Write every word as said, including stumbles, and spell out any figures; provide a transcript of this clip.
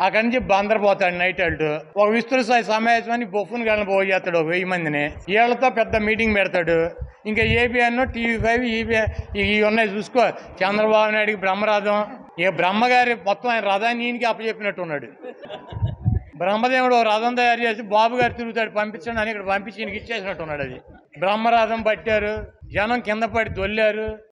అక్కడి నుంచి బందరపోతాడు నైట్ అల్టు ఒక విస్తృత స్థాయి సమావేశాన్ని బొఫ్ఫుని గలను పోయి చేస్తాడు ఒక వెయ్యి మందిని వీళ్ళతో పెద్ద మీటింగ్ పెడతాడు. ఇంకా ఏబిఎన్ టీవీ ఫైవ్ ఈబీ ఇవి ఉన్నాయి చూసుకో. చంద్రబాబు నాయుడికి బ్రహ్మరథం ఇక బ్రహ్మగారి మొత్తం ఆయన రథాన్ని ఈయనకి అప్పచెప్పినట్టు ఉన్నాడు. బ్రహ్మదేవుడు రథం తయారు చేసి బాబు గారు తిరుగుతాడు పంపించండి అని ఇక్కడ పంపించి ఈయనకి ఇచ్చేసినట్టు ఉన్నాడు. అది బ్రహ్మరథం పట్టారు, జనం కింద పడి దొల్లారు.